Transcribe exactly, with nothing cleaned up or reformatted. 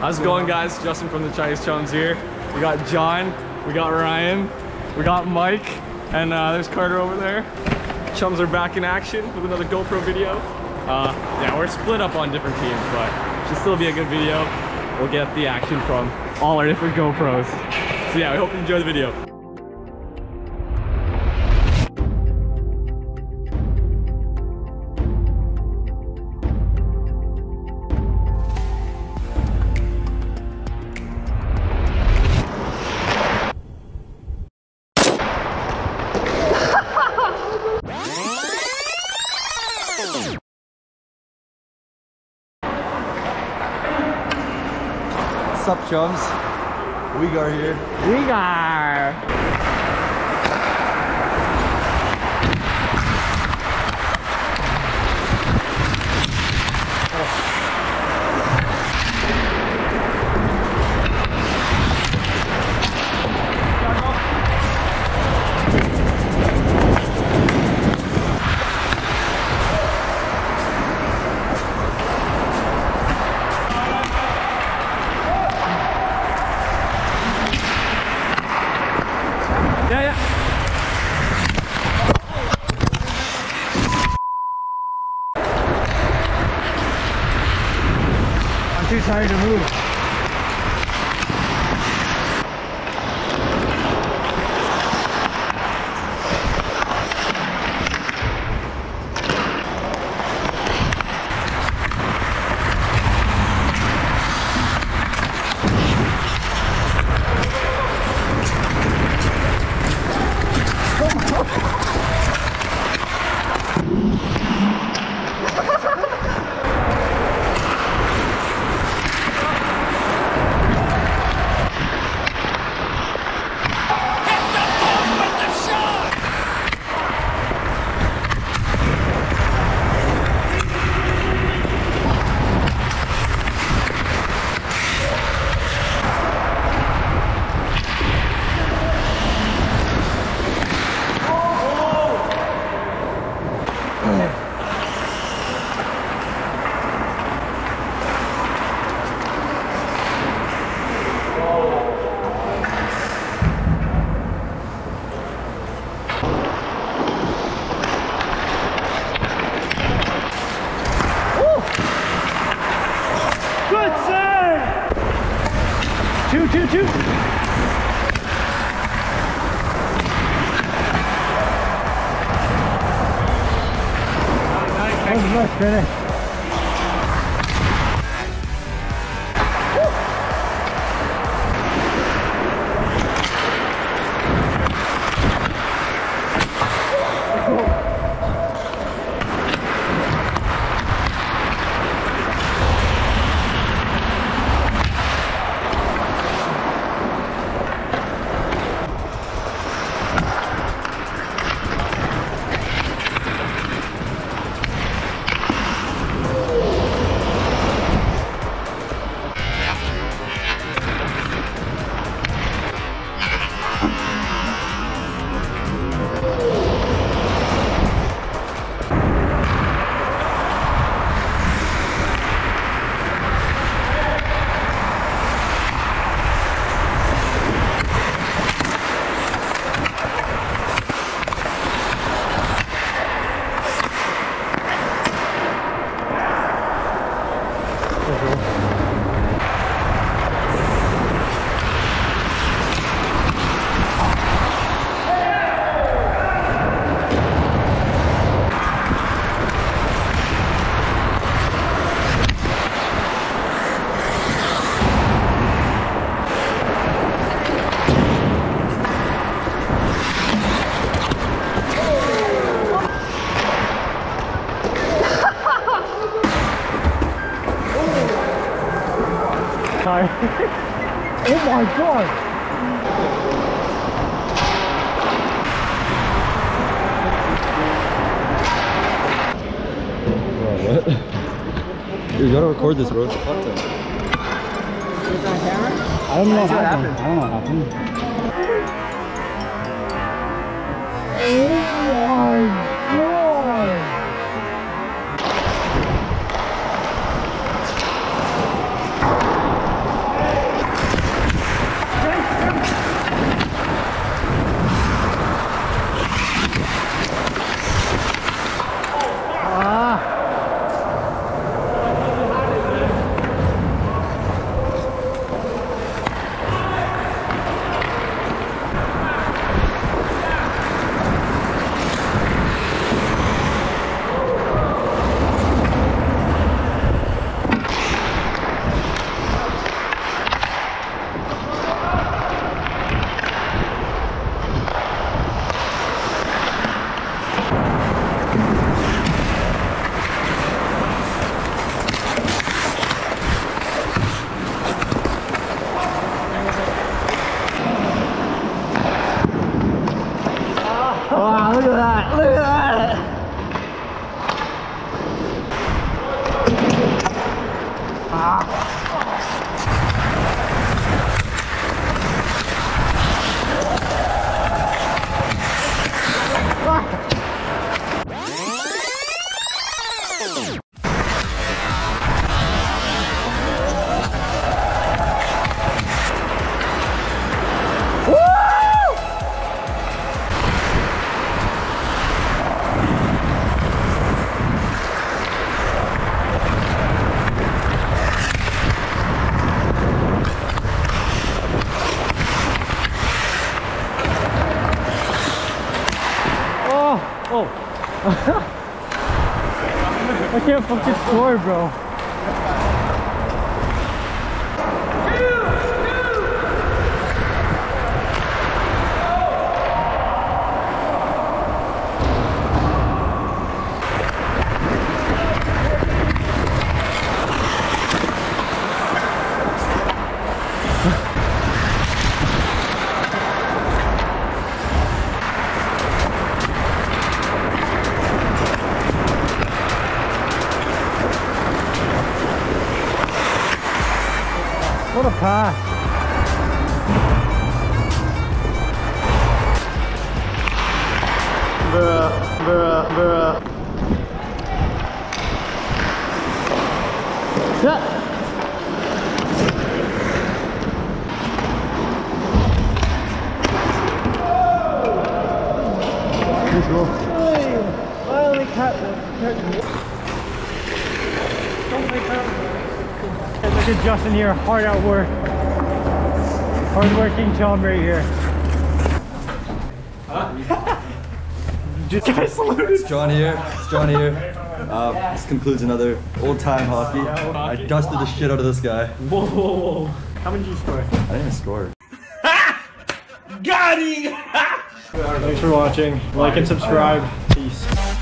How's it going, guys? Justin from the Chinese Chums here. We got John, we got Ryan, we got Mike, and uh, there's Carter over there. Chums are back in action with another GoPro video. Uh, yeah, we're split up on different teams, but it should still be a good video. We'll get the action from all our different GoPros. So yeah, we hope you enjoy the video. What's up, chums? Uyghur here. Uyghur! Yeah, yeah. I'm too tired to move. Two, two, two. That was a nice finish. Oh my god! Bro, what? Dude, you gotta record this, bro. It's content. It's on camera? I don't know what happened. happened. I don't know what happened. Oh my god! I can't fucking score, bro. What a pass. Bruh, bruh, bruh. Yeah. Let's go. I only cut Look at Justin here, hard at work. Hard working John right here. Just guys saluted. It's John here. It's John here. Uh, this concludes another old time hockey. I dusted the shit out of this guy. Whoa, whoa, whoa. How many did you score? I didn't even score. Got him! Thanks for watching. Like and subscribe. Peace.